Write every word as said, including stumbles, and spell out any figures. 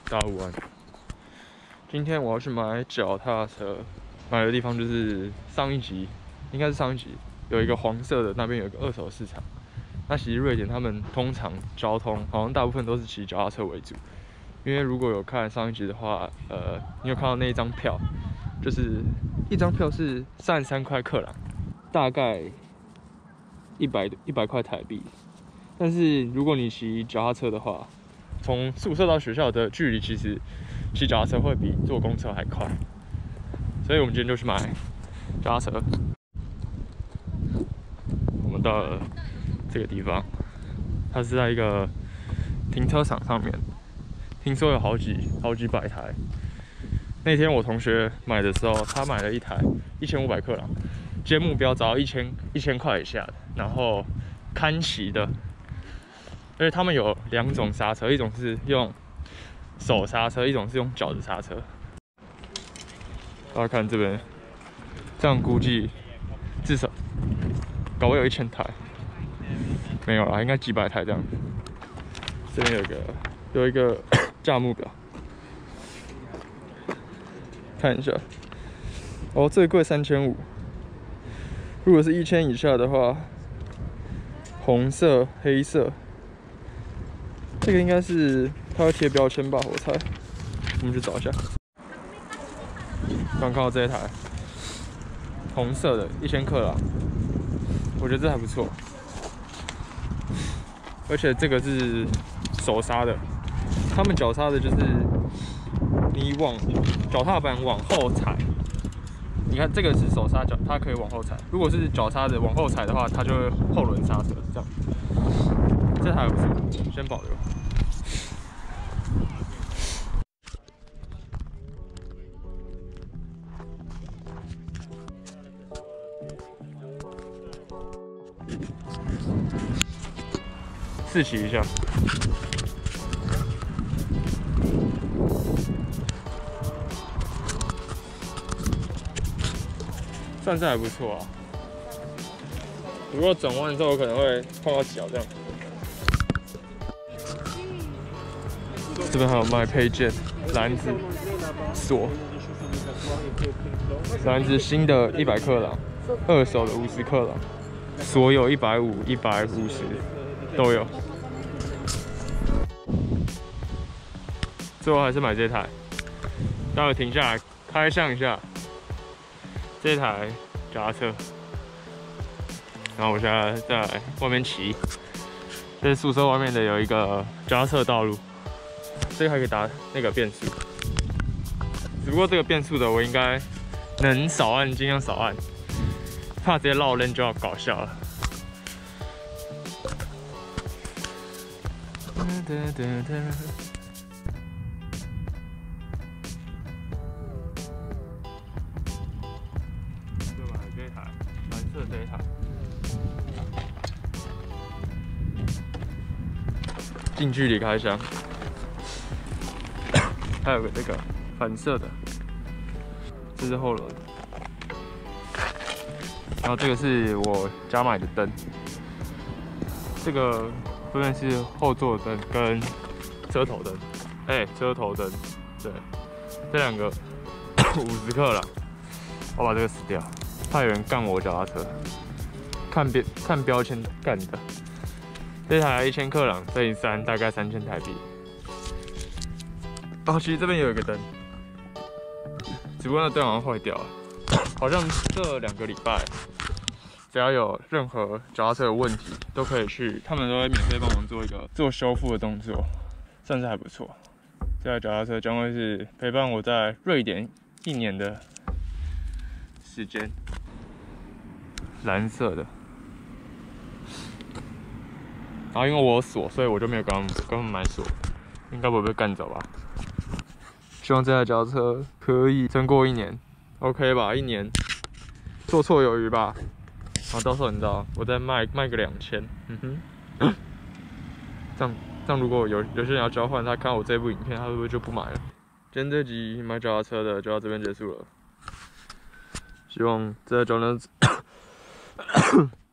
大家午安。今天我要去买脚踏车，买的地方就是上一集，应该是上一集有一个黄色的，那边有一个二手市场。那其实瑞典他们通常交通好像大部分都是骑脚踏车为主，因为如果有看上一集的话，呃，你有看到那一张票，就是一张票是三十三块克朗，大概一百一百块台币。但是如果你骑脚踏车的话，从宿舍到学校的距离，其实骑脚踏车会比坐公车还快。所以我们今天就去买脚踏车。我们到了这个地方，它是在一个停车场上面，听说有好几好几百台。那天我同学买的时候，他买了一台一千五百克朗，今天目标找到一千一千块以下的，然后看骑的。而且他们有两种刹车，一种是用手刹车，一种是用脚的刹车。大家看这边，这样估计至少搞不好有一千台，没有啦，应该几百台这样。这边有一个有一个价目表，看一下。哦，最贵三千五，如果是一千以下的话，红色、黑色。这个应该是它会贴标签吧，我猜。我们去找一下。刚看到这一台红色的，一千克朗，我觉得这还不错。而且这个是手刹的，他们脚刹的就是你往脚踏板往后踩。你看这个是手刹脚，它可以往后踩。如果是脚刹的往后踩的话，它就会后轮刹车这样。这台还不错，先保留。试骑一下，算是还不错啊。不过转弯的时候可能会碰到脚这样。这边还有卖配件，篮子、锁，篮子新的一百克朗，二手的五十克朗，锁有一百五、一百五十都有。最后还是买这台，待会停下来开箱一下这台脚踏车。然后我现在在外面骑，这宿舍外面的有一个脚踏车道路。这个还可以打那个变速，只不过这个变速的我应该能少按尽量少按，怕直接绕链就要搞笑了。就买这一台蓝色这一台，近距离开箱。还有个这个反射的，这是后轮，然后这个是我家买的灯，这个分别是后座灯跟车头灯，哎、欸，车头灯，对，这两个五十克朗，我把这个撕掉，怕有人干我脚踏车，看标看标签干的，这台一千克朗乘以三，大概三千台币。哦，其实这边有一个灯，只不过那灯好像坏掉了。好像这两个礼拜，只要有任何脚踏车有问题，都可以去，他们都会免费帮忙做一个做修复的动作，算是还不错。这台脚踏车将会是陪伴我在瑞典一年的时间。蓝色的，然后因为我有锁，所以我就没有跟他们跟他们买锁，应该不会被干走吧。希望这台脚踏车可以撑过一年 ，OK 吧？一年绰绰有余吧。然后到时候你知道，我再卖卖个两千，嗯哼，这样这样如果有有些人要交换，他看我这部影片，他会不会就不买了？今天这集买脚踏车的就到这边结束了，希望这台脚踏车